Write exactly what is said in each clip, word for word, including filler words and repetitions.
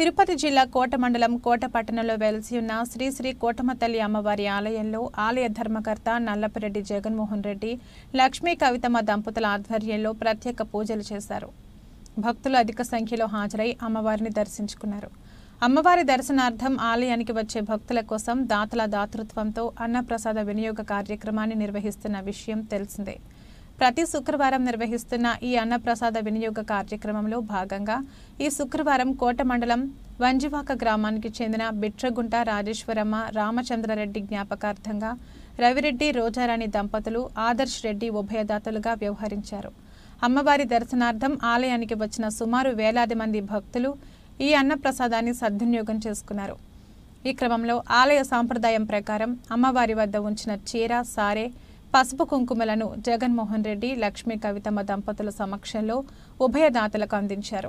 తిరుపతి జిల్లా కోట మండలం కోట పట్టణంలో వెలిసి ఉన్న శ్రీ శ్రీ కోటమ్మ తల్లి అమ్మవారి ఆలయంలో ఆలయ ధర్మకర్త నల్లపరెడ్డి జగన్మోహన్ రెడ్డి, లక్ష్మీ కవితమ్మ దంపతుల ఆధ్వర్యంలో ప్రత్యేక పూజలు చేశారు. భక్తులు అధిక సంఖ్యలో హాజరై అమ్మవారిని దర్శించుకున్నారు. అమ్మవారి దర్శనార్థం ఆలయానికి వచ్చే భక్తుల కోసం దాతల దాతృత్వంతో అన్నప్రసాద వినియోగ కార్యక్రమాన్ని నిర్వహిస్తున్న విషయం తెలిసిందే. ప్రతి శుక్రవారం నిర్వహిస్తున్న ఈ అన్నప్రసాద వినియోగ కార్యక్రమంలో భాగంగా ఈ శుక్రవారం కోట మండలం వంజివాక గ్రామానికి చెందిన బిట్రగుంట రాజేశ్వరమ్మ రామచంద్రారెడ్డి జ్ఞాపకార్థంగా రవిరెడ్డి రోజారాణి దంపతులు ఆదర్శ్ రెడ్డి ఉభయదాతలుగా వ్యవహరించారు. అమ్మవారి దర్శనార్థం ఆలయానికి వచ్చిన సుమారు వేలాది మంది భక్తులు ఈ అన్నప్రసాదాన్ని సద్వినియోగం చేసుకున్నారు. ఈ క్రమంలో ఆలయ సాంప్రదాయం ప్రకారం అమ్మవారి వద్ద ఉంచిన చీర, సారే, పసుపు కుంకుమలను జగన్మోహన్ రెడ్డి, లక్ష్మీ కవితమ్మ దంపతుల సమక్షంలో ఉభయదాతలకు అందించారు.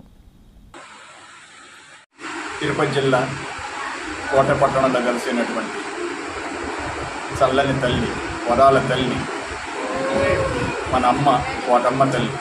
తిరుపతి జిల్లా కోట పట్టణంలో కలిసినటువంటి చల్లని తల్లి, వరాల తల్లి, మన అమ్మ కోటమ్మ తల్లి.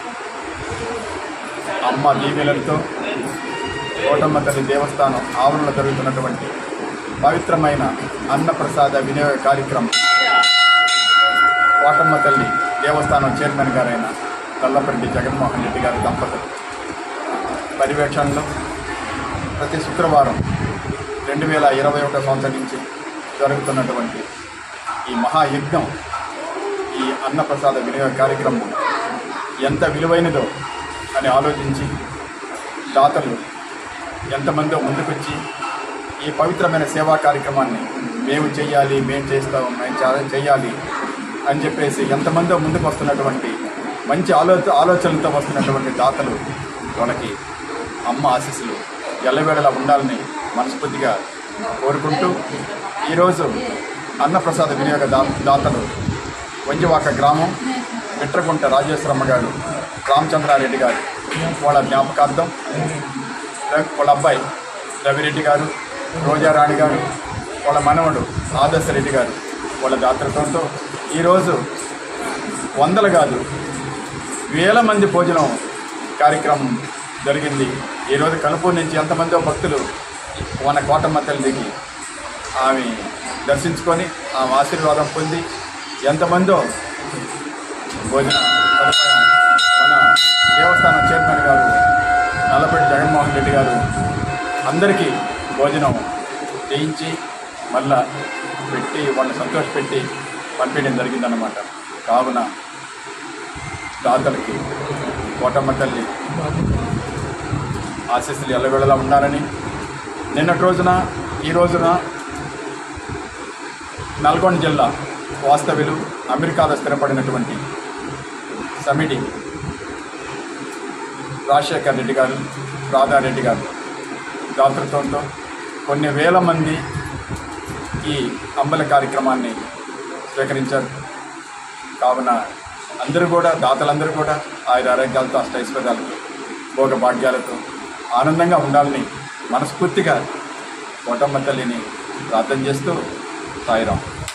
అమ్మ దీవెనలతో కోటమ్మ తల్లి దేవస్థానం ఆవరణలో జరుగుతున్నటువంటి పవిత్రమైన అన్నప్రసాద వినియోగ కార్యక్రమం కోటమ్మ తల్లి దేవస్థానం చైర్మన్ గారైన నల్లపరెడ్డి జగన్మోహన్ రెడ్డి గారి దంపతులు పర్యవేక్షణలో ప్రతి శుక్రవారం రెండు వేల ఇరవై ఒకటో సంవత్సరం నుంచి జరుగుతున్నటువంటి ఈ మహాయజ్ఞం, ఈ అన్నప్రసాద వినియోగ కార్యక్రమం ఎంత విలువైనదో అని ఆలోచించి దాతలు ఎంతమందో ముందుకొచ్చి ఈ పవిత్రమైన సేవా కార్యక్రమాన్ని మేము చేయాలి, మేము చేస్తాం, మేము చేయాలి అని చెప్పేసి ఎంతమందో ముందుకు వస్తున్నటువంటి మంచి ఆలో ఆలోచనలతో వస్తున్నటువంటి దాతలు వాళ్ళకి అమ్మ ఆశీస్సులు ఎల్లవేళలా ఉండాలని మనస్ఫూర్తిగా కోరుకుంటూ ఈరోజు అన్నప్రసాద వినియోగ దా దాతలు వంజివాక గ్రామం బిట్రగుంట రాజేశ్వరమ్మ గారు, రామచంద్రారెడ్డి గారు వాళ్ళ జ్ఞాపకార్థం, వాళ్ళ అబ్బాయి రవిరెడ్డి గారు, రోజారాణి గారు, వాళ్ళ మనవడు ఆదర్శ రెడ్డి గారు వాళ్ళ దాతృత్వంతో ఈరోజు వందలు కాదు వేల మంది భోజనం కార్యక్రమం జరిగింది. ఈరోజు కనుపూర్ నుంచి ఎంతమందో భక్తులు మన కోటమ్మ తల్లికి ఆమె దర్శించుకొని ఆమె ఆశీర్వాదం పొంది ఎంతమందో భోజన సదుపాయం మన దేవస్థానం చైర్మన్ గారు నల్లపరెడ్డి జగన్మోహన్ రెడ్డి గారు అందరికీ భోజనం చేయించి మళ్ళా పెట్టి వాళ్ళని సంతోషపెట్టి పంపించడం జరిగిందన్నమాట. కావున దాతలకి కోటమ్మ తల్లి ఆశీస్సులు ఎల్లవేళలా ఉండాలని నిన్నటి రోజున ఈ రోజున నల్గొండ జిల్లా వాస్తవ్యులు అమెరికాలో స్థిరపడినటువంటి సమిడి రాజశేఖర్ రెడ్డి గారు, రాధారెడ్డి గారు దాతృత్వంతో కొన్ని వేల మంది ఈ అంబల కార్యక్రమాన్ని స్వీకరించారు. కావున అందరూ కూడా దాతలందరూ కూడా ఆయుర ఆరోగ్యాలతో, అష్టైశ్వర్యాలతో, భోగ భాగ్యాలతో ఆనందంగా ఉండాలని మనస్ఫూర్తిగా కోటమ్మ తల్లిని ప్రార్థన చేస్తూ సాయిరాం.